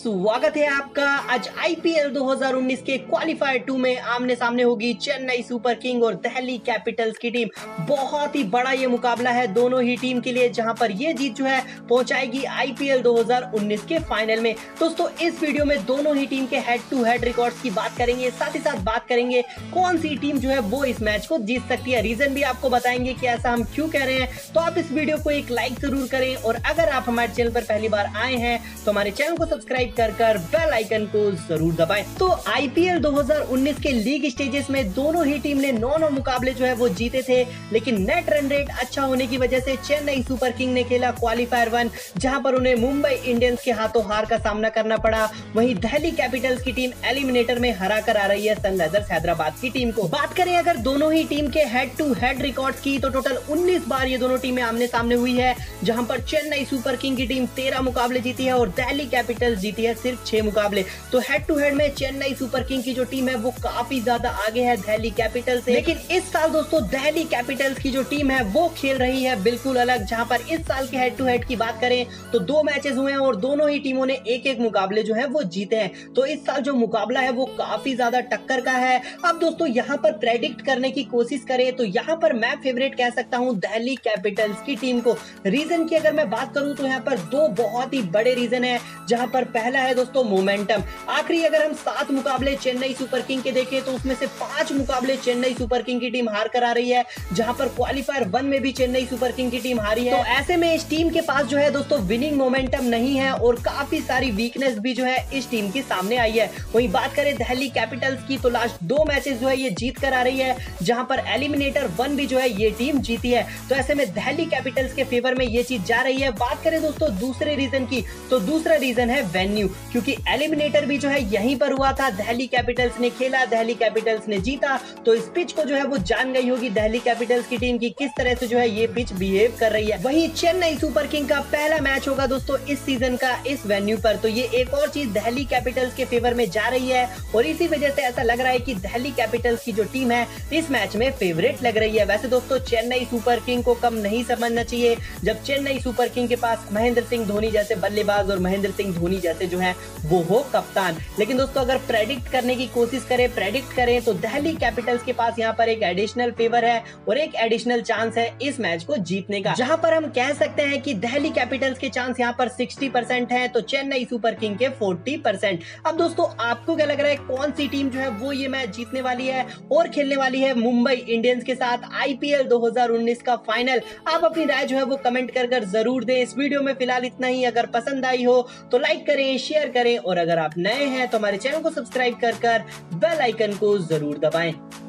स्वागत है आपका। आज आईपीएल 2019 के क्वालिफायर 2 में आमने सामने होगी चेन्नई सुपर किंग और दिल्ली कैपिटल्स की टीम। बहुत ही बड़ा ये मुकाबला है दोनों ही टीम के लिए, जहां पर ये जीत जो है पहुंचाएगी आईपीएल 2019 के फाइनल में। दोस्तों इस वीडियो में दोनों ही टीम के हेड टू हेड रिकॉर्ड्स की बात करेंगे, साथ ही साथ बात करेंगे कौन सी टीम जो है वो इस मैच को जीत सकती है। रीजन भी आपको बताएंगे कि ऐसा हम क्यों कह रहे हैं। तो आप इस वीडियो को एक लाइक जरूर करें और अगर आप हमारे चैनल पर पहली बार आए हैं तो हमारे चैनल को सब्सक्राइब कर बेल आइकन को जरूर दबाएं। तो आईपीएल 2019 के लीग स्टेजेस में दोनों ही टीम ने 9 मुकाबले जो है वो जीते थे, लेकिन नेट रन रेट अच्छा होने की वजह से चेन्नई सुपर किंग ने खेला क्वालिफायर 1, जहां पर उन्हें मुंबई इंडियंस के हाथों हार का सामना करना पड़ा। वहीं दिल्ली कैपिटल्स की टीम एलिमिनेटर में हरा कर आ रही है सनराइजर्स हैदराबाद की टीम को। बात करें अगर दोनों ही टीम के हेड टू हेड रिकॉर्ड्स की, तो टोटल 19 बार ये दोनों टीमें आमने सामने हुई है, जहां पर चेन्नई सुपर किंग की टीम 13 मुकाबले जीती है और दिल्ली कैपिटल्स जीती है सिर्फ 6 मुकाबले। तो हेड टू हेड में चेन्नई सुपर किंग की जो टीम है वो काफी ज्यादा आगे है दिल्ली कैपिटल्स से। लेकिन इस साल दोस्तों दिल्ली कैपिटल्स की जो टीम है वो खेल रही है बिल्कुल अलग, जहां पर इस साल के हेड टू हेड की बात करें तो 2 मैचेस हुए हैं और दोनों ही टीमों ने एक मुकाबले जो है वो जीते हैं। तो इस साल जो मुकाबला है वो काफी ज्यादा टक्कर का है। अब दोस्तों यहाँ पर प्रेडिक्ट करने की कोशिश करें तो यहाँ पर मैं फेवरेट कह सकता हूँ दिल्ली कैपिटल्स की टीम को। रीजन की अगर मैं बात करूं तो यहाँ पर 2 बहुत ही बड़े रीजन है, जहां पर पहला है दोस्तों मोमेंटम। आखिरी अगर हम 7 मुकाबले चेन्नई सुपर किंग के देखें तो उसमें से 5 मुकाबले चेन्नई सुपर किंग की टीम हार कर आ रही है, जहां पर क्वालिफायर 1 में भी चेन्नई सुपर किंग की टीम हारी है। तो ऐसे में इस टीम के पास जो है दोस्तों विनिंग मोमेंटम नहीं है और काफी सारी वीकनेस भी जो है इस टीम की सामने आई है। वहीं बात करें दिल्ली कैपिटल्स की तो लास्ट 2 मैचेस जो है ये जीत कर आ रही है, जहां पर एलिमिनेटर 1 भी जो है ये टीम जीती है। तो ऐसे में दिल्ली कैपिटल्स के फेवर में ये चीज जा रही है। बात करें दोस्तों दूसरे रीजन की, तो दूसरा रीजन है वेन्यू, क्योंकि एलिमिनेटर भी जो है यहीं पर हुआ था। दिल्ली कैपिटल्स ने खेला, दिल्ली कैपिटल्स ने जीता, तो इस पिच को जो है वो जान गई होगी दिल्ली कैपिटल्स की टीम की किस तरह से जो है ये पिच बिहेव कर रही है। वहीं चेन्नई सुपर किंग का पहला मैच होगा दोस्तों इस सीजन का इस वेन्यू पर, तो ये एक और चीज दिल्ली कैपिटल्स के फेवर में जा रही है और इसी वजह से ऐसा लग रहा है कि दिल्ली कैपिटल्स की जो टीम है इस मैच में फेवरेट लग रही है। वैसे दोस्तों चेन्नई सुपर किंग को कम नहीं समझना चाहिए, जब चेन्नई सुपर किंग के पास महेंद्र सिंह धोनी जैसे बल्लेबाज और महेंद्र सिंह धोनी जैसे जो है वो हो कप्तान। लेकिन दोस्तों अगर प्रेडिक्ट करने की कोशिश करें, प्रेडिक्ट करें तो दिल्ली कैपिटल्स के पास यहाँ पर एक एडिशनल फेवर है और एक एडिशनल चांस है इस मैच को जीतने का, जहां पर हम कह सकते हैं कि दिल्ली कैपिटल्स के चांस यहाँ पर 60% है तो चेन्नई सुपर किंग के 40%। अब दोस्तों आपको क्या लग रहा है कौन सी टीम जो है वो ये मैच जीतने वाली है और खेलने वाली है मुंबई इंडियंस के साथ आईपीएल 2019 का फाइनल? आप अपनी राय जो है वो कमेंट कर जरूर दें। इस वीडियो में फिलहाल इतना ही। अगर पसंद आई हो तो लाइक करें, शेयर करें और अगर आप नए हैं तो हमारे चैनल को सब्सक्राइब कर बेल आइकन को जरूर दबाएं।